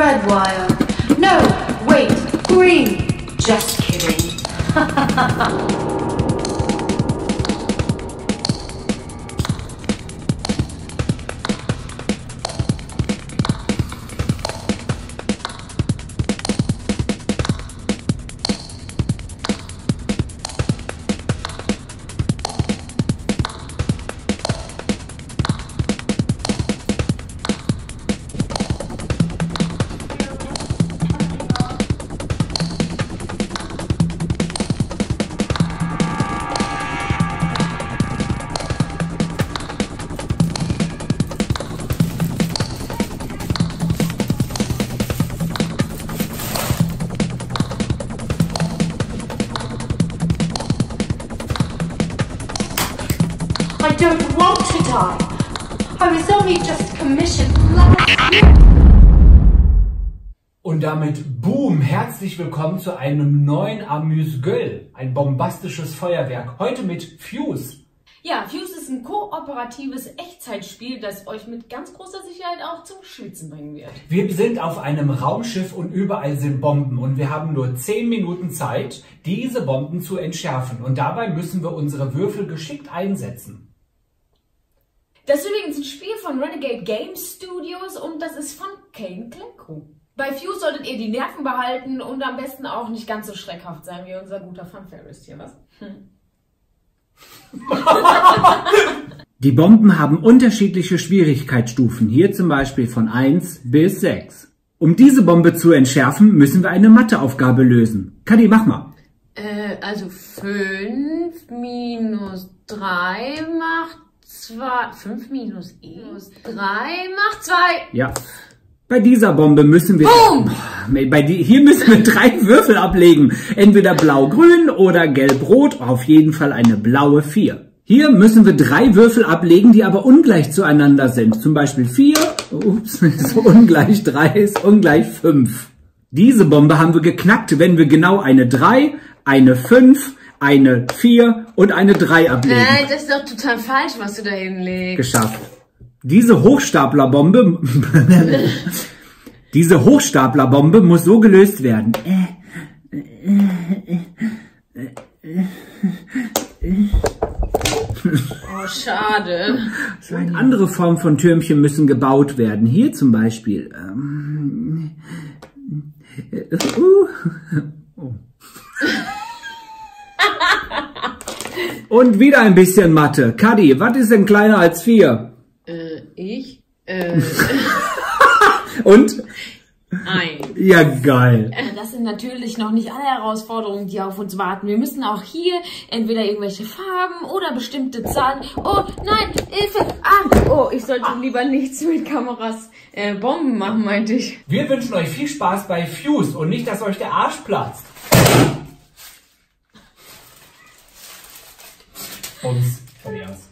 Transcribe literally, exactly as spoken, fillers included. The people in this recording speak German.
red wire. No, wait, green. Just kidding. I don't want to die. I was only just commissioned last year. Und damit boom, herzlich willkommen zu einem neuen Amüs-Gueule, ein bombastisches Feuerwerk. Heute mit Fuse. Ja, Fuse ist ein kooperatives Echtzeitspiel, das euch mit ganz großer Sicherheit auch zum Schwitzen bringen wird. Wir sind auf einem Raumschiff und überall sind Bomben und wir haben nur zehn Minuten Zeit, diese Bomben zu entschärfen. Und dabei müssen wir unsere Würfel geschickt einsetzen. Das ist übrigens ein Spiel von Renegade Game Studios und das ist von Kane Klenko. Bei Fuse solltet ihr die Nerven behalten und am besten auch nicht ganz so schreckhaft sein wie unser guter Funfairist hier, was? Hm. Die Bomben haben unterschiedliche Schwierigkeitsstufen, hier zum Beispiel von eins bis sechs. Um diese Bombe zu entschärfen, müssen wir eine Matheaufgabe lösen. Kadi, mach mal. Äh, also fünf minus drei macht zwei. fünf minus e. drei macht zwei. Ja. Bei dieser Bombe müssen wir... Boom! Bei die, hier müssen wir drei Würfel ablegen. Entweder blau-grün oder gelb-rot. Auf jeden Fall eine blaue vier. Hier müssen wir drei Würfel ablegen, die aber ungleich zueinander sind. Zum Beispiel vier, ups, ist ungleich drei, ist ungleich fünf. Diese Bombe haben wir geknackt, wenn wir genau eine drei, eine fünf, eine vier und eine drei ablegen. Nein, das ist doch total falsch, was du da hinlegst. Geschafft. Diese Hochstaplerbombe, diese Hochstaplerbombe muss so gelöst werden. Oh, schade. So eine andere Form von Türmchen müssen gebaut werden. Hier zum Beispiel. Ähm, uh, oh. Und wieder ein bisschen Mathe. Kadi, was ist denn kleiner als vier? Äh, ich? Äh. Und? Eins. Ja, geil. Das sind natürlich noch nicht alle Herausforderungen, die auf uns warten. Wir müssen auch hier entweder irgendwelche Farben oder bestimmte Zahlen. Oh, nein, Hilfe! Ah, oh, ich sollte lieber nichts mit Kameras äh, Bomben machen, meinte ich. Wir wünschen euch viel Spaß bei Fuse und nicht, dass euch der Arsch platzt. Bums, von mir aus.